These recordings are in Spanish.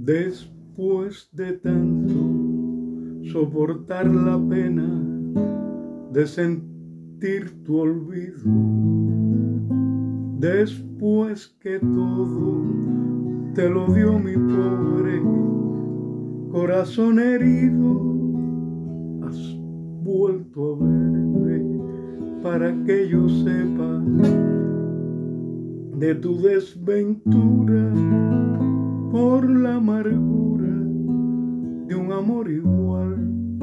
Después de tanto soportar la pena de sentir tu olvido, después que todo te lo dio mi pobre corazón herido, has vuelto a verme para que yo sepa de tu desventura por la amargura de un amor igual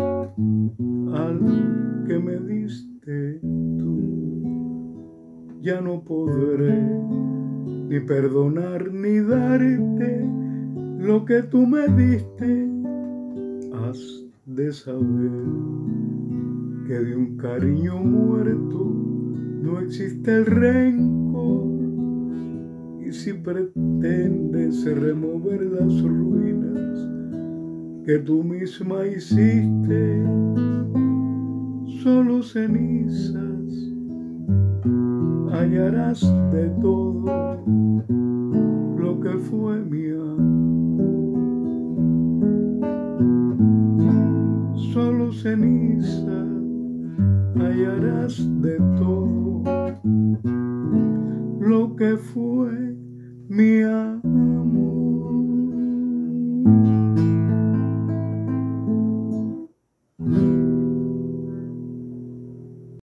al que me diste tú. Ya no podré ni perdonar ni darte lo que tú me diste. Has de saber que de un cariño muerto no existe el rencor, y si pretendes remover las ruinas que tú misma hiciste, solo cenizas hallarás de todo lo que fue mi amor. Solo ceniza hallarás de todo lo que fue mi amor.